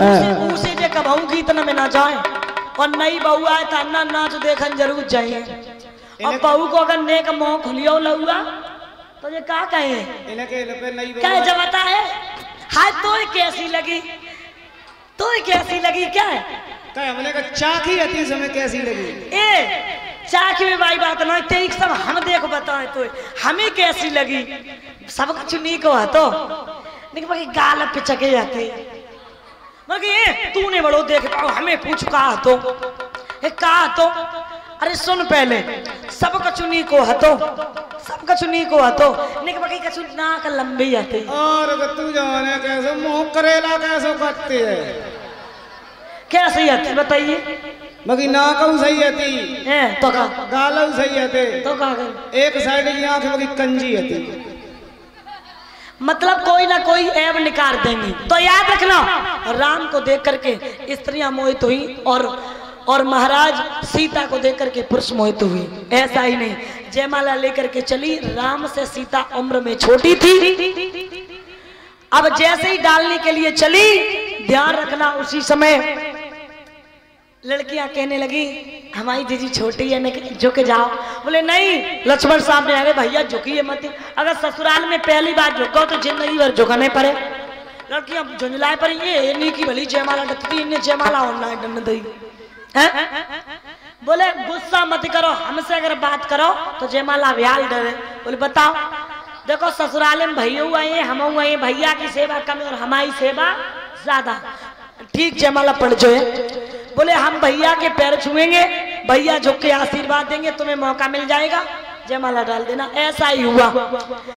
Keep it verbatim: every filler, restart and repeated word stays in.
उसे उसे जे कबहू गीत न में ना जाए और नई बहू आए तो अन्ना नाच देखन जरूर जाइए। और बहू को अगर नेक मुंह खुलियो लहुआ तो ये का कहे क्या जमाता है हाय तो कैसी लगी तो कैसी लगी क्या है हमने कहा चाखी आती समय कैसी लगी ए चाखी में भाई बात ना तेईस सब हम देखो बताए तो हमें कैसी लगी सब कुछ नीक हो तो लेकिन बाकी गाल पे चके जाते मगर तूने बड़ो देख पाओ हमें पूछ कहा तो ए कहा तो अरे सुन पहले सब कछु नीक हो हतो सब कछु नीक हो हतो लेकिन बाकी कछु नाक लंबी आती और तू जाने कैसे मुंह करेला कैसे करती है कैसी आती बताइए बाकी नाक सही आती है तो का गाल सही आते तो का एक साइड की आंख बाकी कंजी आती मतलब कोई ना कोई ऐब निकाल देंगी। तो याद रखना राम को देख करके स्त्रियां मोहित हुई और और महाराज सीता को देख करके पुरुष मोहित हुई। ऐसा ही नहीं जयमाला लेकर के चली राम से सीता उम्र में छोटी थी। अब जैसे ही डालने के लिए चली ध्यान रखना उसी समय लड़कियां कहने लगी हमारी दीदी छोटी है जो के जाओ। बोले नहीं लक्ष्मण साहब ने अरे भैया झुकिए मत अगर ससुराल में पहली बार झुको तो जिंदगी भर झुकाने पड़े। लड़कियां झुंझलाए पर ये नहीं की भली जयमाला डटती इन्हें जयमाला ऑनलाइन डन दी है? बोले गुस्सा मत करो हमसे अगर बात करो तो जयमाला व्याल डरे। बोले बताओ देखो ससुराल में भैया आए हम आए भैया की सेवा कम और हमारी सेवा ज्यादा ठीक जयमाला पड़ जाए। बोले हम भैया के पैर छुएंगे भैया झुक के आशीर्वाद देंगे तुम्हें मौका मिल जाएगा जयमाला डाल देना। ऐसा ही हुआ।